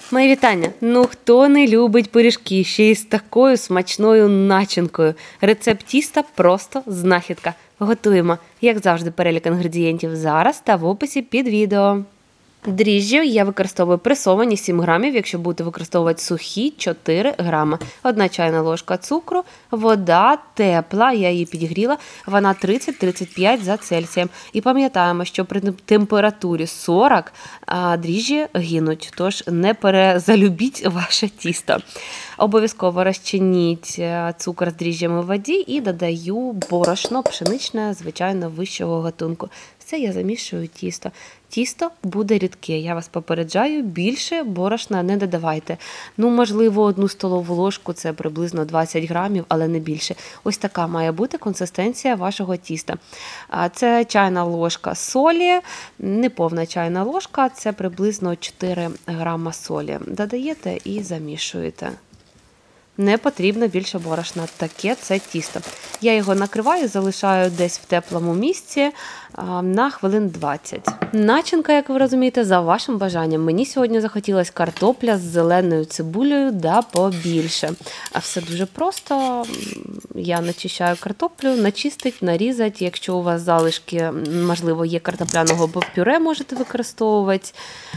Мої вітання! Ну хто не любить пиріжки ще й з такою смачною начинкою? Рецепт тіста просто знахідка. Готуємо, як завжди, перелік інгредієнтів зараз та в описі під відео. Дріжджі я використовую пресовані 7 грамів, якщо будете використовувати сухі 4 грами. 1 чайна ложка цукру, вода тепла, я її підігріла, вона 30-35 за Цельсієм. І пам'ятаємо, що при температурі 40 дріжджі гинуть, тож не перезалюбіть ваше тісто. Обов'язково розчиніть цукор з дріжджями в воді і додаю борошно пшеничне, звичайно, вищого гатунку. Все, я замішую тісто. Тісто буде рідке, я вас попереджаю, більше борошна не додавайте. Ну, можливо, 1 столову ложку, це приблизно 20 грамів, але не більше. Ось така має бути консистенція вашого тіста. Це чайна ложка солі, неповна чайна ложка, це приблизно 4 грама солі. Додаєте і замішуєте. Не потрібно більше борошна. Таке це тісто. Я його накриваю, залишаю десь в теплому місці на хвилин 20. Начинка, як ви розумієте, за вашим бажанням. Мені сьогодні захотілося картопля з зеленою цибулею, да побільше. А все дуже просто. Я начищаю картоплю, начистить, нарізать. Якщо у вас залишки, можливо, є картопляного пюре, можете використовувати.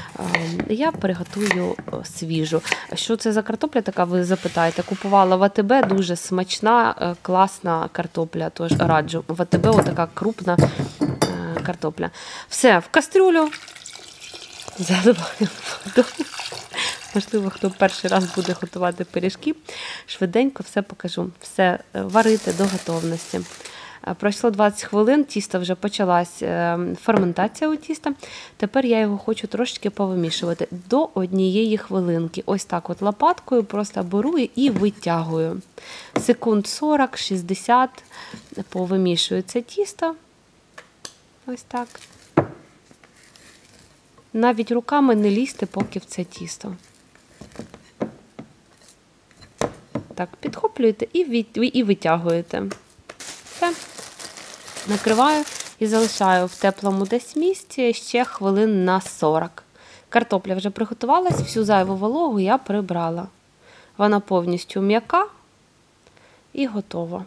Я приготую свіжу. Що це за картопля така, ви запитаєте? Купувала в АТБ, дуже смачна, класна картопля, тож раджу. В АТБ отака крупна картопля. Все, в кастрюлю заливаю воду. Можливо, хто перший раз буде готувати пиріжки, швиденько все покажу. Все варити до готовності. Пройшло 20 хвилин, тісто вже почалась ферментація у тіста. Тепер я його хочу трошечки повимішувати до 1 хвилинки. Ось так от лопаткою просто беру і витягую. Секунд 40-60 повимішую це тісто. Ось так. Навіть руками не лізьте поки в це тісто. Так, підхоплюєте і витягуєте. Все. Накриваю і залишаю в теплому десь місці ще хвилин на 40. Картопля вже приготувалась, всю зайву вологу я прибрала. Вона повністю м'яка і готова.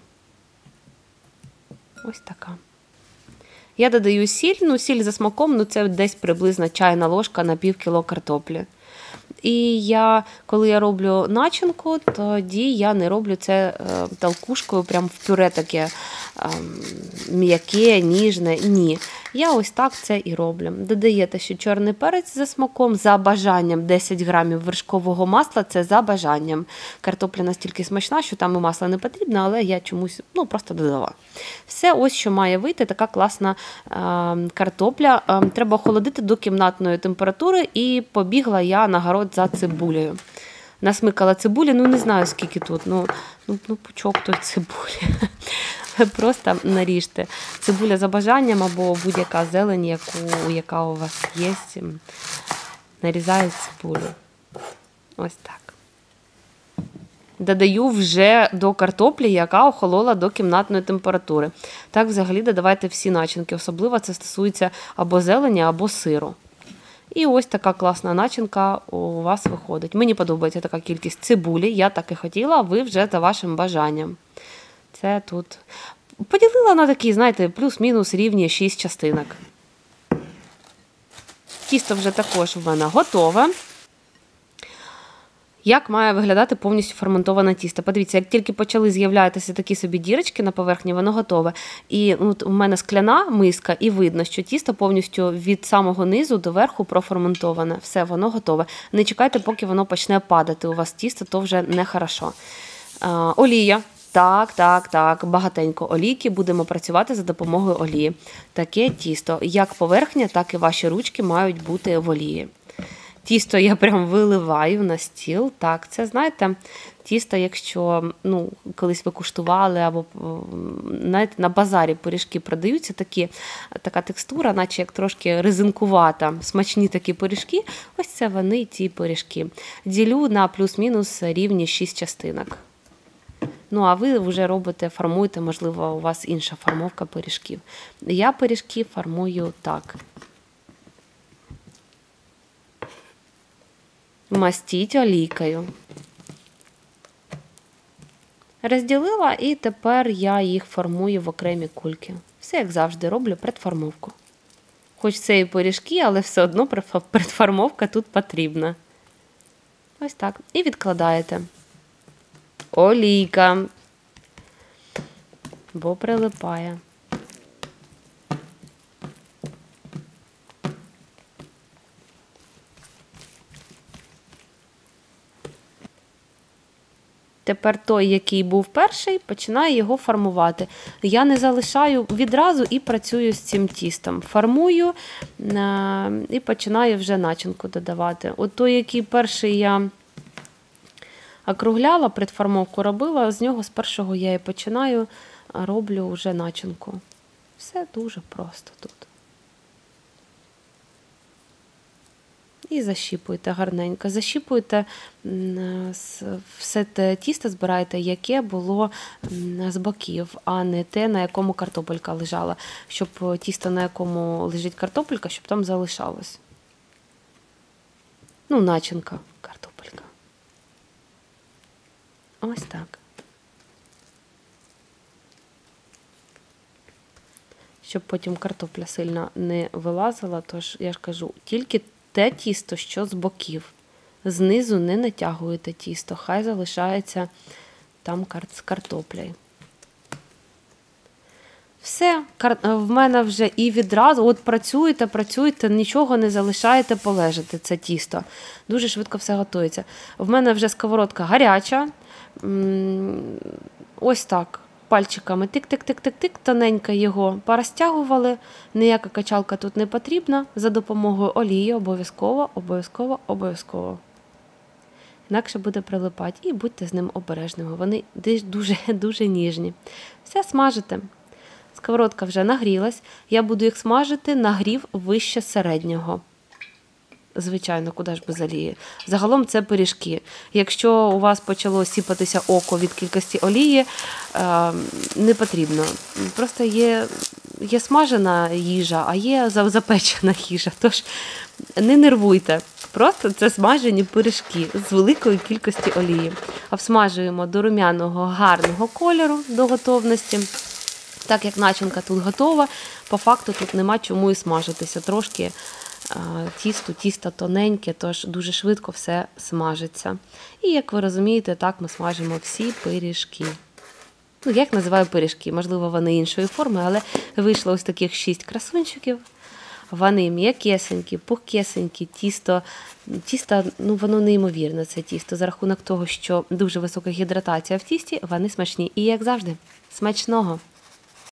Ось така. Я додаю сіль, сіль за смаком, це десь приблизно чайна ложка на пів кіло картоплі. І коли я роблю начинку, тоді я не роблю це толкушкою, прям в пюре таке м'яке, ніжне. Ні. Я ось так це і роблю. Додаєте ще чорний перець за смаком, за бажанням 10 грамів вершкового масла, це за бажанням. Картопля настільки смачна, що там і масла не потрібно, але я чомусь просто додала. Все, ось що має вийти, така класна картопля. Треба охолодити до кімнатної температури і побігла я на город за цибулею. Насмикала цибулі, не знаю скільки тут, пучок той цибулі. Просто наріжте. Цибуля за бажанням або будь-яка зелень, яка у вас є. Нарізаю цибулю. Ось так. Додаю вже до картоплі, яка охолола до кімнатної температури. Так взагалі додавайте всі начинки. Особливо це стосується або зелені, або сиру. І ось така класна начинка у вас виходить. Мені подобається така кількість цибулі, я так і хотіла, а ви вже за вашим бажанням. Це тут. Поділила на такі, знаєте, плюс-мінус рівні 6 частинок. Тісто вже також в мене готове. Як має виглядати повністю ферментоване тісто? Подивіться, як тільки почали з'являтися такі собі дірочки на поверхні, воно готове. І у мене скляна миска, і видно, що тісто повністю від самого низу до верху проферментоване. Все, воно готове. Не чекайте, поки воно почне падати у вас тісто, то вже нехорошо. Олія. Так, багатенько олійки, будемо працювати за допомогою олії. Таке тісто, як поверхня, так і ваші ручки мають бути в олії. Тісто я прям виливаю на стіл. Так, це, знаєте, тісто, якщо колись ви куштували, або знаєте, на базарі пиріжки продаються, така текстура, наче як трошки резинкувата, смачні такі пиріжки, ось це вони, ті пиріжки. Ділю на плюс-мінус рівні 6 частинок. А ви вже робите, формуєте, можливо, у вас інша формовка пиріжків. Я пиріжки формую так. Мастіть олійкою. Розділила і тепер я їх формую в окремі кульки. Все, як завжди, роблю предформовку. Хоч це і пиріжки, але все одно предформовка тут потрібна. Ось так. І відкладаєте. Олійка. Бо прилипає. Тепер той, який був перший, починаю його формувати. Я не залишаю відразу і працюю з цим тістом. Формую і починаю вже начинку додавати. От той, який перший я округляла, предформовку робила, з нього з першого я і починаю, роблю вже начинку. Все дуже просто тут. І защіпуйте гарненько. Защіпуйте, все те тісто збирайте, яке було з боків, а не те, на якому картопелька лежала. Щоб тісто, на якому лежить картопелька, щоб там залишалось. Ну, начинка картопелька. Ось так. Щоб потім картопля сильно не вилазила, тож, я ж кажу, тільки те тісто, що з боків. Знизу не натягуєте тісто, хай залишається там з картоплею. Все, в мене вже і відразу, от працюєте, нічого не залишаєте полежати, це тісто. Дуже швидко все готується. В мене вже сковородка гаряча, ось так. Пальчиками тик-тик-тик-тик-тик, тоненько його порозтягували, ніяка качалка тут не потрібна, за допомогою олії обов'язково. Інакше буде прилипати. І будьте з ним обережними, вони дуже ніжні. Все смажите. Сковородка вже нагрілась, я буду їх смажити на грів вище середнього. Звичайно, куди ж без олії. Загалом це пиріжки. Якщо у вас почало сіпатися око від кількості олії, не потрібно. Просто є смажена їжа, а є запечена їжа. Тож не нервуйте. Просто це смажені пиріжки з великою кількістю олії. Обсмажуємо до румяного гарного кольору, до готовності. Так як начинка тут готова, по факту тут нема чому і смажитися. Трошки тісто тоненьке, тож дуже швидко все смажиться. І, як ви розумієте, так ми смажимо всі пиріжки. Ну, як називаю пиріжки? Можливо, вони іншої форми, але вийшло ось таких 6 красунчиків. Вони м'якесенькі, пухкесенькі, тісто, ну, воно неймовірне, це тісто. За рахунок того, що дуже висока гідратація в тісті, вони смачні. І, як завжди, смачного!